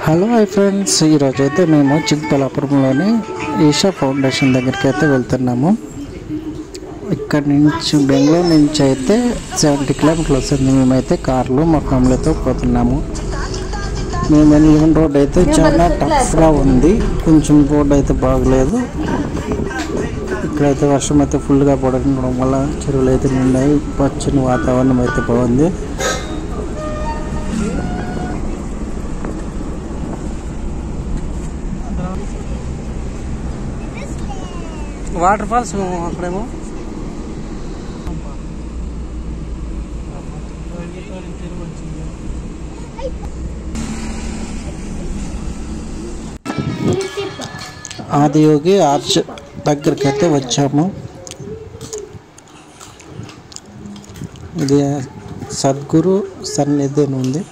Hello hi friends, ఈరోజైతే మేము చిక్బల్లాపురంలోని Isha foundation దగ్గరికి అయితే వెళ్తున్నాము. ఇక్కడ నుంచి బెంగళూరు నుంచి అయితే 70 కిలోమీటర్లు వస్తుంది. మేమైతే కార్లో మా ఫ్యామిలీతో పోతున్నాము. మేము వెళ్ళిన రోడ్ అయితే చాలా టఫ్గా ఉంది, కొంచెం రోడ్ అయితే బాగలేదు. ఇక్కడైతే వర్షం అయితే ఫుల్గా పడడం వల్ల చెరువులు అయితే నిండాయి. పచ్చని వాతావరణం అయితే బాగుంది. వాటర్ ఫాల్స్ అక్కడేమో ఆదియోగి ఆర్చ్ దగ్గరికి అయితే వచ్చాము. ఇది సద్గురు సన్నిధి ఉంది.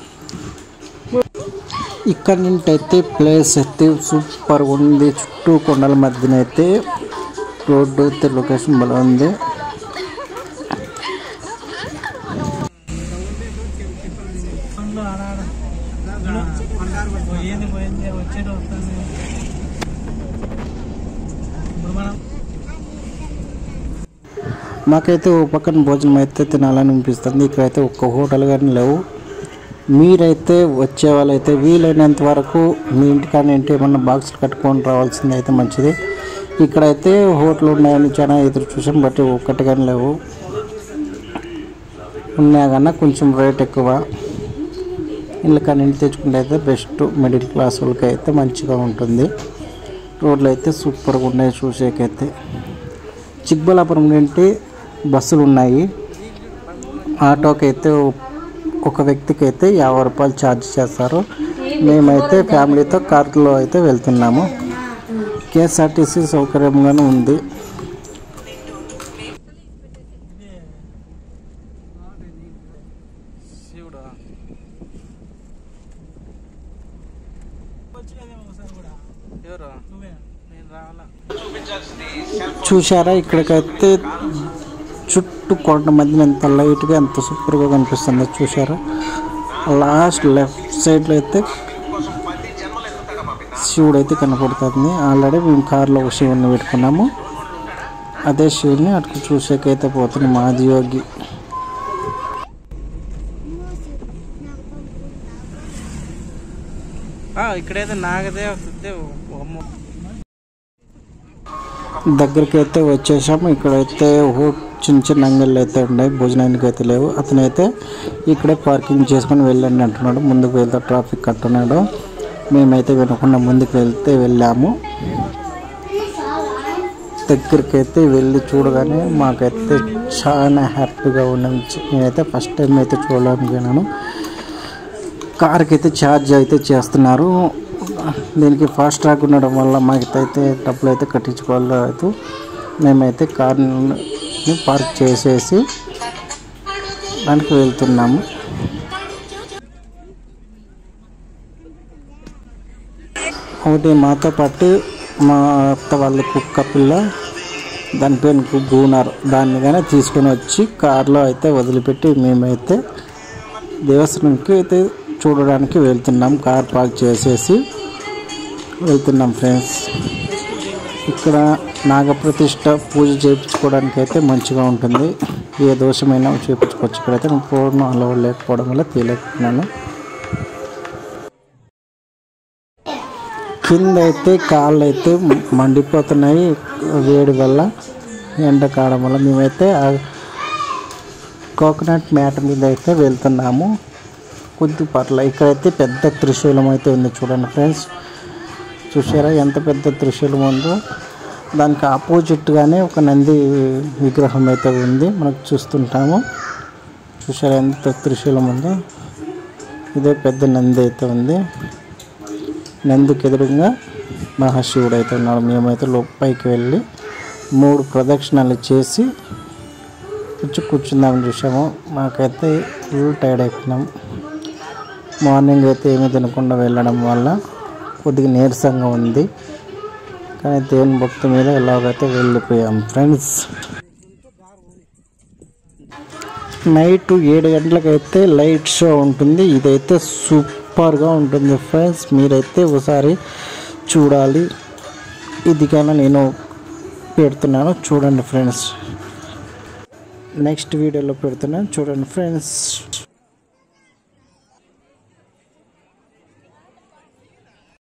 ఇక్కడ నుంచి అయితే ప్లేస్ అయితే సూపర్ ఉంది. చుట్టూ కొండల మధ్యన అయితే రోడ్డు అయితే లొకేషన్ బాగా ఉంది. మాకైతే ఓ పక్కన భోజనం అయితే తినాలని అనిపిస్తుంది. ఇక్కడైతే ఒక్క హోటల్ కానీ లేవు. మీరైతే వచ్చే వాళ్ళైతే వీలైనంత వరకు మీ ఇంటికాడ ఇంటి ఏమన్నా బాక్సులు కట్టుకొని రావాల్సింది అయితే మంచిది. ఇక్కడైతే హోటల్ ఉన్నాయని చాలా ఎదురు చూసాం, బట్ ఒక్కటి కానీ లేవు. ఉన్నా కన్నా కొంచెం రేట్ ఎక్కువ. ఇల్లు కానీ ఇంటి తెచ్చుకుంటే అయితే బెస్ట్. మిడిల్ క్లాస్ వాళ్ళకి అయితే మంచిగా ఉంటుంది. రోడ్లు అయితే సూపర్గా ఉన్నాయి చూసేకైతే. చిక్బల్లాపురం నుండి బస్సులు ఉన్నాయి. ఆటోకి అయితే ఒక వ్యక్తికి అయితే 50 రూపాయలు ఛార్జ్ చేస్తారు. మేమైతే ఫ్యామిలీతో కార్లో అయితే వెళ్తున్నాము. కేఎస్ఆర్టీసీ సౌకర్యంగానే ఉంది. చూసారా, ఇక్కడికైతే చుట్టూ కొండ మధ్యన ఎంత లైట్గా ఎంత సూపర్గా కనిపిస్తుందో చూసారా. లాస్ట్ లెఫ్ట్ సైడ్లో అయితే శివుడు అయితే కనపడుతుంది. ఆల్రెడీ మేము కార్లో ఒక శివుడిని పెట్టుకున్నాము. అదే శివుడిని అటు చూసేకైతే పోతున్నాం. ఆదియోగి ఇక్కడైతే నాగదే దగ్గరికి అయితే వచ్చేసాము. ఇక్కడైతే చిన్న చిన్న అంగళ్ళు అయితే ఉన్నాయి, భోజనానికి అయితే లేవు. అతనైతే ఇక్కడే పార్కింగ్ చేసుకొని వెళ్ళండి అంటున్నాడు. ముందుకు వెళ్తే ట్రాఫిక్ కట్టున్నాడు. మేమైతే వినకుండా ముందుకు వెళ్ళాము. దగ్గరికి అయితే వెళ్ళి చూడగానే మాకైతే చాలా హ్యాపీగా ఉన్నాము. నేనైతే ఫస్ట్ టైం అయితే చూడడానికి వెళ్ళాను. కార్కి అయితే ఛార్జ్ అయితే చేస్తున్నారు. దీనికి ఫాస్ట్ ట్రాక్ ఉండడం వల్ల మాకైతే డబ్బులు అయితే కట్టించుకోలేదు. మేమైతే కార్ని పార్క్ చేసేసి దానికి వెళ్తున్నాము. ఒకటి మాతో పాటు మా అత్త వాళ్ళ కుక్క పిల్ల, దాని పేరు గూనర్, దాన్ని కానీ తీసుకొని వచ్చి కార్లో అయితే వదిలిపెట్టి మేమైతే దేవస్థానంకి అయితే చూడడానికి వెళ్తున్నాం. కార్ పార్క్ చేసేసి వెళ్తున్నాం ఫ్రెండ్స్. ఇక్కడ నాగప్రతిష్ఠ పూజ చేయించుకోవడానికి అయితే మంచిగా ఉంటుంది. ఏ దోషమైనా చేయించుకోవచ్చు. ఇక్కడైతే నేను పూర్ణ అలవ లేకపోవడం వల్ల తీయలేకపోతున్నాను. కింద అయితే కాళ్ళు అయితే మండిపోతున్నాయి వేడి వల్ల, ఎండ కావడం వల్ల. మేమైతే కోకోనట్ మ్యాట్ మీద అయితే వెళ్తున్నాము. కొద్ది పర్ల ఇక్కడైతే పెద్ద త్రిశూలం అయితే ఉంది. చూడండి ఫ్రెండ్స్, చూసారా ఎంత పెద్ద త్రిశూలం ఉందో. దానికి ఆపోజిట్గానే ఒక నంది విగ్రహం అయితే ఉంది, మనకు చూస్తుంటాము. చూసారా ఎంత త్రిశూలం ఉందో. ఇదే పెద్ద నంది అయితే ఉంది. నందికి ఎదురుగా మహాశివుడు అయితే ఉన్నాడు. మేమైతే పైకి వెళ్ళి 3 ప్రదక్షిణాలు చేసి కూర్చుందామని చూసాము. మాకైతే ఫుల్ టైర్డ్ అయిపోయినాం. మార్నింగ్ అయితే ఏమీ తినకుండా వెళ్ళడం వల్ల కొద్దిగా నీరసంగా ఉంది. కానీ దేవుని భక్తి మీద ఎలాగైతే వెళ్ళిపోయాం ఫ్రెండ్స్. నైట్ 7 గంటలకైతే లైట్ షో ఉంటుంది. ఇదైతే సూపర్ సూపర్గా ఉంటుంది ఫ్రెండ్స్. మీరైతే ఒకసారి చూడాలి. ఇదికైనా నేను పెడుతున్నాను చూడండి ఫ్రెండ్స్. నెక్స్ట్ వీడియోలో పెడుతున్నాను చూడండి ఫ్రెండ్స్.